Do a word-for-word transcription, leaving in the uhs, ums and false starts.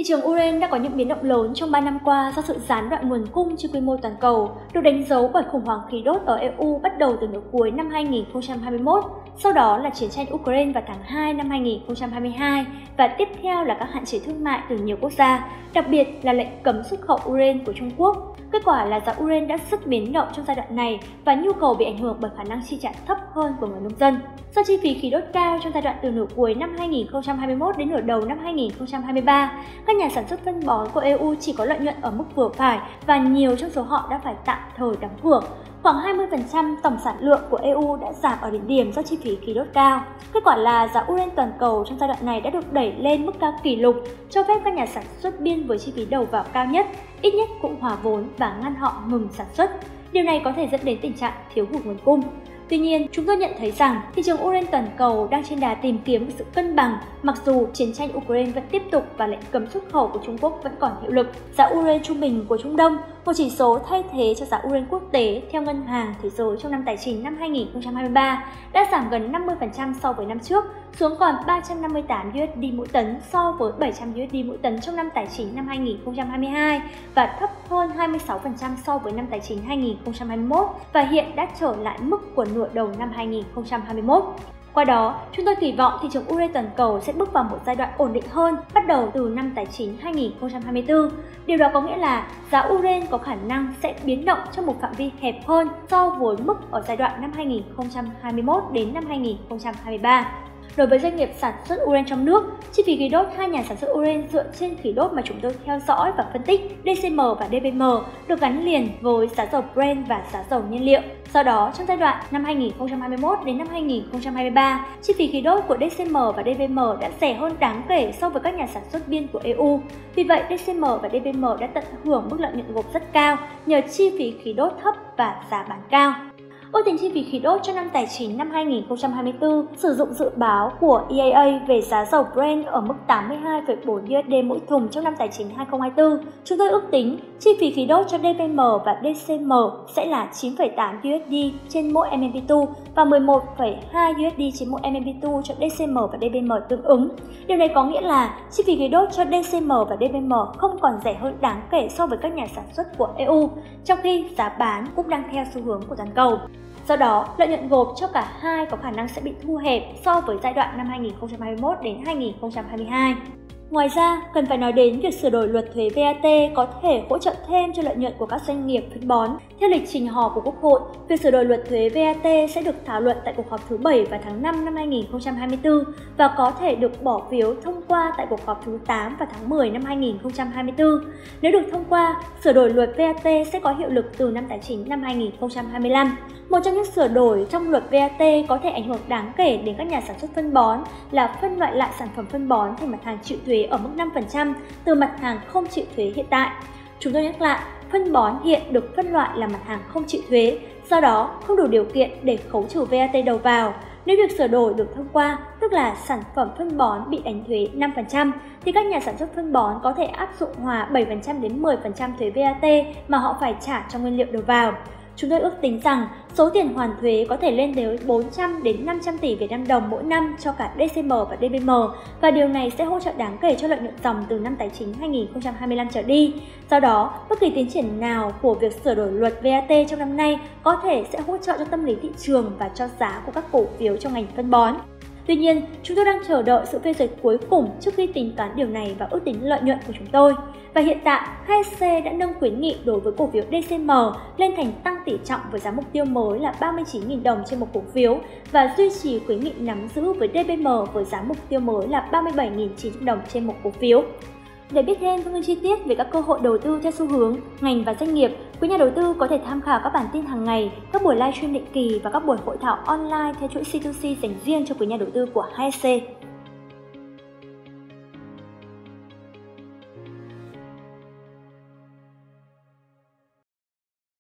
trường Uranium đã có những biến động lớn trong ba năm qua do sự gián đoạn nguồn cung trên quy mô toàn cầu, được đánh dấu bởi khủng hoảng khí đốt ở e u bắt đầu từ nửa cuối năm hai nghìn không trăm hai mươi mốt, sau đó là chiến tranh Ukraine vào tháng hai năm hai nghìn không trăm hai mươi hai và tiếp theo là các hạn chế thương mại từ nhiều quốc gia, đặc biệt là lệnh cấm xuất khẩu uranium của Trung Quốc. Kết quả là giá uranium đã rất biến động trong giai đoạn này và nhu cầu bị ảnh hưởng bởi khả năng chi trả thấp hơn của người nông dân. Do chi phí khí đốt cao trong giai đoạn từ nửa cuối năm hai nghìn không trăm hai mươi mốt đến nửa đầu năm hai nghìn không trăm hai mươi ba, các nhà sản xuất phân bón của e u chỉ có lợi nhuận ở mức vừa phải và nhiều trong số họ đã phải tạm thời đóng cửa. Khoảng hai mươi phần trăm tổng sản lượng của e u đã giảm ở đỉnh điểm do chi phí khí đốt cao. Kết quả là giá uranium toàn cầu trong giai đoạn này đã được đẩy lên mức cao kỷ lục, cho phép các nhà sản xuất biên với chi phí đầu vào cao nhất, ít nhất cũng hòa vốn và ngăn họ ngừng sản xuất. Điều này có thể dẫn đến tình trạng thiếu hụt nguồn cung. Tuy nhiên, chúng tôi nhận thấy rằng thị trường uranium toàn cầu đang trên đà tìm kiếm sự cân bằng, mặc dù chiến tranh Ukraine vẫn tiếp tục và lệnh cấm xuất khẩu của Trung Quốc vẫn còn hiệu lực. Giá uranium trung bình của Trung Đông, một chỉ số thay thế cho giá uranium quốc tế theo Ngân hàng Thế giới trong năm tài chính năm hai nghìn không trăm hai mươi ba, đã giảm gần năm mươi phần trăm so với năm trước, xuống còn ba trăm năm mươi tám đô la mỗi tấn so với bảy trăm đô la mỗi tấn trong năm tài chính năm hai nghìn không trăm hai mươi hai và thấp hơn hai mươi sáu phần trăm so với năm tài chính hai nghìn không trăm hai mươi mốt và hiện đã trở lại mức của nửa đầu năm hai nghìn không trăm hai mươi mốt. Qua đó, chúng tôi kỳ vọng thị trường uranium toàn cầu sẽ bước vào một giai đoạn ổn định hơn bắt đầu từ năm tài chính hai nghìn không trăm hai mươi tư. Điều đó có nghĩa là giá uranium có khả năng sẽ biến động trong một phạm vi hẹp hơn so với mức ở giai đoạn năm hai nghìn không trăm hai mươi mốt đến năm hai nghìn không trăm hai mươi ba. Đối với doanh nghiệp sản xuất uranium trong nước, chi phí khí đốt hai nhà sản xuất uranium dựa trên khí đốt mà chúng tôi theo dõi và phân tích đê xê em và đê pê em được gắn liền với giá dầu Brent và giá dầu nhiên liệu. Do đó, trong giai đoạn năm hai nghìn không trăm hai mươi mốt đến năm hai nghìn không trăm hai mươi ba, chi phí khí đốt của đê xê em và đê pê em đã rẻ hơn đáng kể so với các nhà sản xuất biên của e u. Vì vậy, đê xê em và đê pê em đã tận hưởng mức lợi nhuận gộp rất cao nhờ chi phí khí đốt thấp và giá bán cao. Ước tính chi phí khí đốt cho năm tài chính năm hai nghìn không trăm hai mươi tư sử dụng dự báo của e a a về giá dầu Brent ở mức tám mươi hai phẩy bốn đô la mỗi thùng trong năm tài chính hai nghìn không trăm hai mươi tư. Chúng tôi ước tính chi phí khí đốt cho đê pê em và đê xê em sẽ là chín phẩy tám đô la trên mỗi em em pê hai và mười một phẩy hai đô la trên mỗi em em pê hai cho đê xê em và đê pê em tương ứng. Điều này có nghĩa là chi phí khí đốt cho đê xê em và đê pê em không còn rẻ hơn đáng kể so với các nhà sản xuất của e u, trong khi giá bán cũng đang theo xu hướng của toàn cầu. Do đó, lợi nhuận gộp cho cả hai có khả năng sẽ bị thu hẹp so với giai đoạn năm hai nghìn không trăm hai mươi mốt đến hai nghìn không trăm hai mươi hai. Ngoài ra, cần phải nói đến việc sửa đổi luật thuế vê a tê có thể hỗ trợ thêm cho lợi nhuận của các doanh nghiệp phân bón. Theo lịch trình họp của Quốc hội, việc sửa đổi luật thuế vê a tê sẽ được thảo luận tại cuộc họp thứ bảy vào tháng năm năm hai nghìn không trăm hai mươi tư và có thể được bỏ phiếu thông qua tại cuộc họp thứ tám vào tháng mười năm hai nghìn không trăm hai mươi tư. Nếu được thông qua, sửa đổi luật vê a tê sẽ có hiệu lực từ năm tài chính năm hai nghìn không trăm hai mươi lăm. Một trong những sửa đổi trong luật vê a tê có thể ảnh hưởng đáng kể đến các nhà sản xuất phân bón là phân loại lại sản phẩm phân bón thành mặt hàng chịu thuế ở mức năm phần trăm từ mặt hàng không chịu thuế hiện tại. Chúng tôi nhắc lại, phân bón hiện được phân loại là mặt hàng không chịu thuế, do đó không đủ điều kiện để khấu trừ vê a tê đầu vào. Nếu việc sửa đổi được thông qua, tức là sản phẩm phân bón bị đánh thuế năm phần trăm, thì các nhà sản xuất phân bón có thể áp dụng hòa bảy phần trăm đến mười phần trăm thuế vê a tê mà họ phải trả cho nguyên liệu đầu vào. Chúng tôi ước tính rằng số tiền hoàn thuế có thể lên đến bốn trăm đến năm trăm tỷ Việt Nam đồng mỗi năm cho cả đê xê em và đê pê em và điều này sẽ hỗ trợ đáng kể cho lợi nhuận dòng từ năm tài chính hai nghìn không trăm hai mươi lăm trở đi. Do đó, bất kỳ tiến triển nào của việc sửa đổi luật vê a tê trong năm nay có thể sẽ hỗ trợ cho tâm lý thị trường và cho giá của các cổ phiếu trong ngành phân bón. Tuy nhiên, chúng tôi đang chờ đợi sự phê duyệt cuối cùng trước khi tính toán điều này và ước tính lợi nhuận của chúng tôi. Và hiện tại, hát ét xê đã nâng khuyến nghị đối với cổ phiếu đê xê em lên thành tăng tỷ trọng với giá mục tiêu mới là ba mươi chín nghìn đồng trên một cổ phiếu và duy trì khuyến nghị nắm giữ với đê pê em với giá mục tiêu mới là ba mươi bảy nghìn chín trăm đồng trên một cổ phiếu. Để biết thêm thông tin chi tiết về các cơ hội đầu tư theo xu hướng, ngành và doanh nghiệp, quý nhà đầu tư có thể tham khảo các bản tin hàng ngày, các buổi livestream định kỳ và các buổi hội thảo online theo chuỗi xê hai xê dành riêng cho quý nhà đầu tư của hát ét xê.